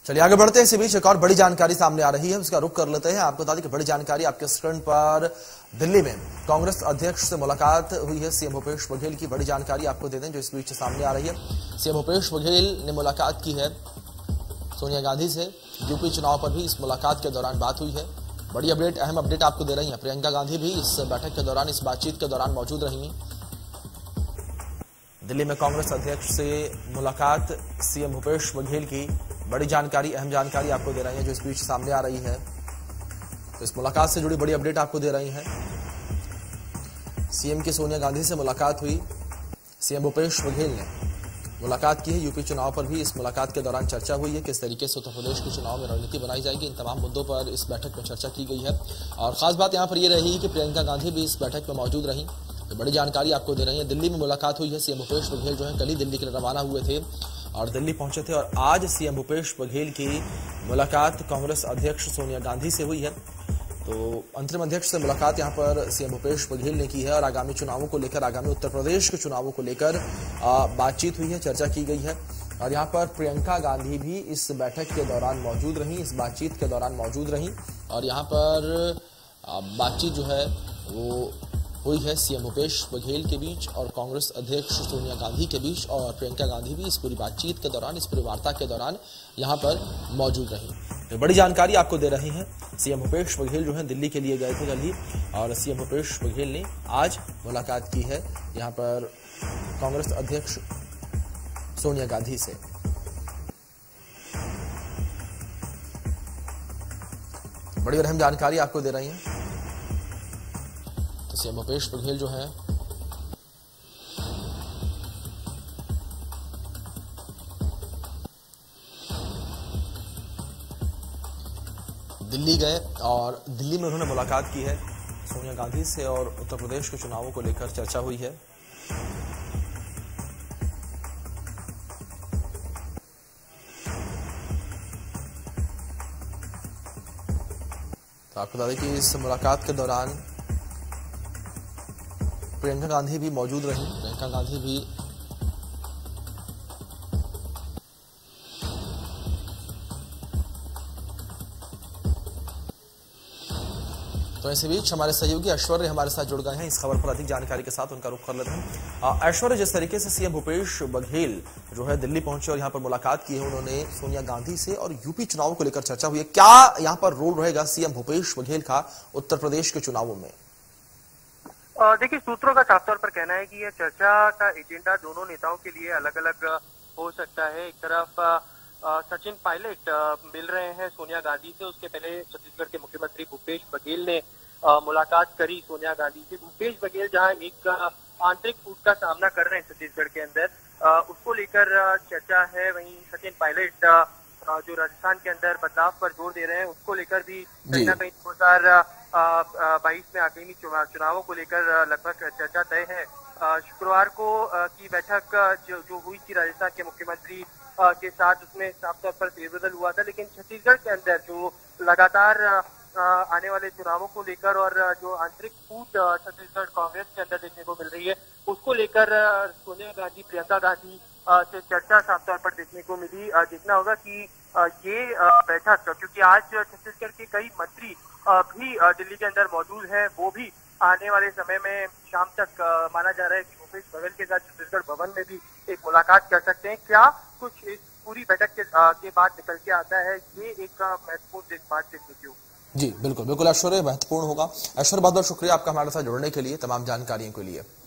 चलिए आगे बढ़ते हैं। इसी बीच एक और बड़ी जानकारी सामने आ रही है, उसका रुख कर लेते हैं। आपको बता दें कि बड़ी जानकारी आपके स्क्रीन पर दिल्ली में कांग्रेस अध्यक्ष से मुलाकात हुई है सीएम भूपेश बघेल की। बड़ी जानकारी आपको दे दें जो इस बीच सामने आ रही है। सीएम भूपेश बघेल ने मुलाकात की है सोनिया गांधी से। यूपी चुनाव पर भी इस मुलाकात के दौरान बात हुई है। बड़ी अपडेट, अहम अपडेट आपको दे रही है। प्रियंका गांधी भी इस बैठक के दौरान, इस बातचीत के दौरान मौजूद रही। दिल्ली में कांग्रेस अध्यक्ष से मुलाकात सीएम भूपेश बघेल की। बड़ी जानकारी, अहम जानकारी आपको दे रहे हैं जो इस बीच सामने आ रही है। तो इस मुलाकात से जुड़ी बड़ी अपडेट आपको दे रही हैं। सीएम की सोनिया गांधी से मुलाकात हुई। सीएम भूपेश बघेल ने मुलाकात की है। यूपी चुनाव पर भी इस मुलाकात के दौरान चर्चा हुई है। किस तरीके से उत्तर प्रदेश के चुनाव में रणनीति बनाई जाएगी, इन तमाम मुद्दों पर इस बैठक में चर्चा की गई है। और खास बात यहां पर यह रही कि प्रियंका गांधी भी इस बैठक में मौजूद रही। तो बड़ी जानकारी आपको दे रही है। दिल्ली में मुलाकात हुई है। सीएम भूपेश बघेल जो है कल ही दिल्ली के लिए रवाना हुए थे और दिल्ली पहुंचे थे। और आज सीएम भूपेश बघेल की मुलाकात कांग्रेस अध्यक्ष सोनिया गांधी से हुई है। तो अंतरिम अध्यक्ष से मुलाकात यहां पर सीएम भूपेश बघेल ने की है और आगामी चुनावों को लेकर, आगामी उत्तर प्रदेश के चुनावों को लेकर बातचीत हुई है, चर्चा की गई है। और यहां पर प्रियंका गांधी भी इस बैठक के दौरान मौजूद रही, इस बातचीत के दौरान मौजूद रही। और यहां पर बातचीत जो है वो हुई है सीएम भूपेश बघेल के बीच और कांग्रेस अध्यक्ष सोनिया गांधी के बीच। और प्रियंका गांधी भी इस पूरी बातचीत के दौरान, इस पूरी वार्ता के दौरान यहां पर मौजूद रही। तो बड़ी जानकारी आपको दे रहे हैं। सीएम भूपेश बघेल जो है दिल्ली के लिए गए थे कल ही और सीएम भूपेश बघेल ने आज मुलाकात की है यहां पर कांग्रेस अध्यक्ष सोनिया गांधी से। बड़ी और अहम जानकारी आपको दे रही है। सीएम भूपेश बघेल जो है दिल्ली गए और दिल्ली में उन्होंने मुलाकात की है सोनिया गांधी से और उत्तर प्रदेश के चुनावों को लेकर चर्चा हुई है। तो आपको बता दें कि इस मुलाकात के दौरान प्रियंका गांधी भी मौजूद रही। प्रियंका गांधी भी तो इसी बीच हमारे सहयोगी ऐश्वर्य हमारे साथ जुड़ गए हैं इस खबर पर अधिक जानकारी के साथ। उनका रुख कर लेते हैं। ऐश्वर्य, जिस तरीके से सीएम भूपेश बघेल जो है दिल्ली पहुंचे और यहां पर मुलाकात की है उन्होंने सोनिया गांधी से और यूपी चुनाव को लेकर चर्चा हुई है, क्या यहां पर रोल रहेगा सीएम भूपेश बघेल का उत्तर प्रदेश के चुनावों में? देखिए, सूत्रों का साफ तौर पर कहना है कि यह चर्चा का एजेंडा दोनों नेताओं के लिए अलग अलग हो सकता है। एक तरफ सचिन पायलट मिल रहे हैं सोनिया गांधी से। उसके पहले छत्तीसगढ़ के मुख्यमंत्री भूपेश बघेल ने मुलाकात करी सोनिया गांधी से। भूपेश बघेल जहां एक आंतरिक फूट का सामना कर रहे हैं छत्तीसगढ़ के अंदर, उसको लेकर चर्चा है। वहीं सचिन पायलट जो राजस्थान के अंदर बदलाव पर जोर दे रहे हैं, उसको लेकर भी कहीं ना कहीं 2022 में आगामी चुनावों को लेकर लगभग चर्चा तय है। शुक्रवार को की बैठक जो हुई थी राजस्थान के मुख्यमंत्री के साथ, उसमें साफ तौर पर फेरबदल हुआ था। लेकिन छत्तीसगढ़ के अंदर जो लगातार आने वाले चुनावों को लेकर और जो आंतरिक फूट छत्तीसगढ़ कांग्रेस के अंदर देखने को मिल रही है, उसको लेकर सोनिया गांधी, प्रियंका गांधी से चर्चा साफ तौर पर देखने को मिली। देखना होगा कि ये बैठक, क्योंकि आज छत्तीसगढ़ के कई मंत्री भी दिल्ली के अंदर मौजूद हैं, वो भी आने वाले समय में शाम तक माना जा रहा है कि भूपेश बघेल के साथ छत्तीसगढ़ भवन में भी एक मुलाकात कर सकते हैं। क्या कुछ इस पूरी बैठक के बाद निकल के आता है, ये एक महत्वपूर्ण बात देखने की होगी। जी बिल्कुल बिल्कुल ऐश्वर्य, महत्वपूर्ण होगा। ऐश्वर्य, बहुत बहुत शुक्रिया आपका हमारे साथ जुड़ने के लिए, तमाम जानकारियों के लिए।